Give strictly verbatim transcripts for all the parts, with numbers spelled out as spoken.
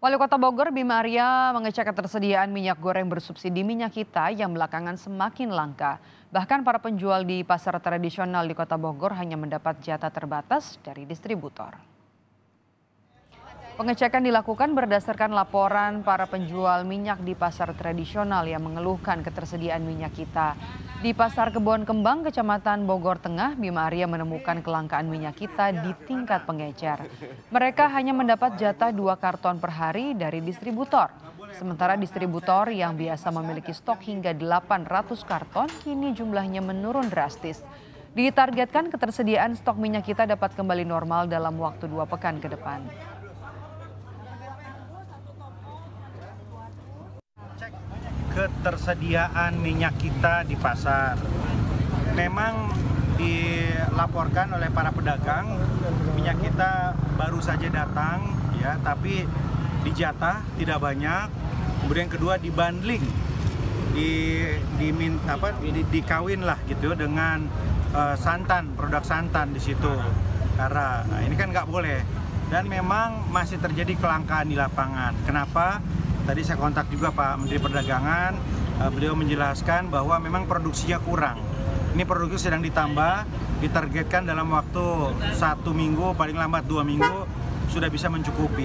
Wali Kota Bogor Bima Arya mengecek ketersediaan minyak goreng bersubsidi minyak kita yang belakangan semakin langka. Bahkan para penjual di pasar tradisional di Kota Bogor hanya mendapat jatah terbatas dari distributor. Pengecekan dilakukan berdasarkan laporan para penjual minyak di pasar tradisional yang mengeluhkan ketersediaan minyak kita. Di Pasar Kebon Kembang, Kecamatan Bogor Tengah, Bima Arya menemukan kelangkaan minyak kita di tingkat pengecer. Mereka hanya mendapat jatah dua karton per hari dari distributor. Sementara distributor yang biasa memiliki stok hingga delapan ratus karton, kini jumlahnya menurun drastis. Ditargetkan ketersediaan stok minyak kita dapat kembali normal dalam waktu dua pekan ke depan. Ketersediaan minyak kita di pasar memang dilaporkan oleh para pedagang minyak kita baru saja datang ya, tapi dijatah tidak banyak. Kemudian kedua dibundling, di diminta apa di, dikawin lah gitu dengan uh, santan, produk santan di situ. Karena nah, ini kan nggak boleh dan memang masih terjadi kelangkaan di lapangan. Kenapa? Tadi saya kontak juga Pak Menteri Perdagangan, beliau menjelaskan bahwa memang produksinya kurang. Ini produksi sedang ditambah, ditargetkan dalam waktu satu minggu, paling lambat dua minggu, sudah bisa mencukupi.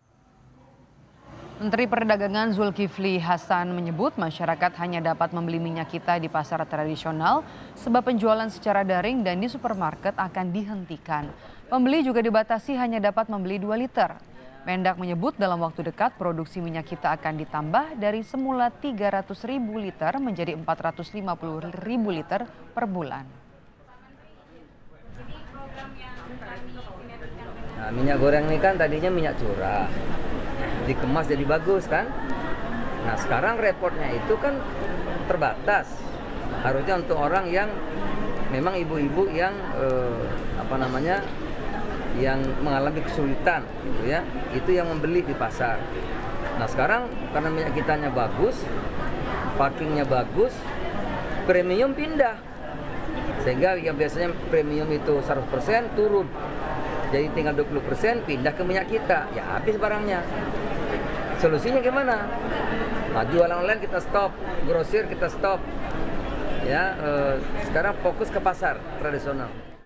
Menteri Perdagangan Zulkifli Hasan menyebut masyarakat hanya dapat membeli minyak kita di pasar tradisional sebab penjualan secara daring dan di supermarket akan dihentikan. Pembeli juga dibatasi hanya dapat membeli dua liter. Mendak menyebut dalam waktu dekat produksi minyak kita akan ditambah dari semula tiga ratus ribu liter menjadi empat ratus lima puluh ribu liter per bulan. Nah, minyak goreng ini kan tadinya minyak curah, dikemas jadi bagus kan. Nah sekarang repotnya itu kan terbatas. Harusnya untuk orang yang memang ibu-ibu yang eh, apa namanya yang mengalami kesulitan gitu ya, itu yang membeli di pasar. Nah sekarang karena minyak kitanya bagus, packingnya bagus, premium pindah, sehingga yang biasanya premium itu seratus persen turun, jadi tinggal dua puluh persen pindah ke minyak kita, ya habis barangnya. Solusinya gimana? Nah, jualan online kita stop, grosir kita stop, ya eh, sekarang fokus ke pasar tradisional.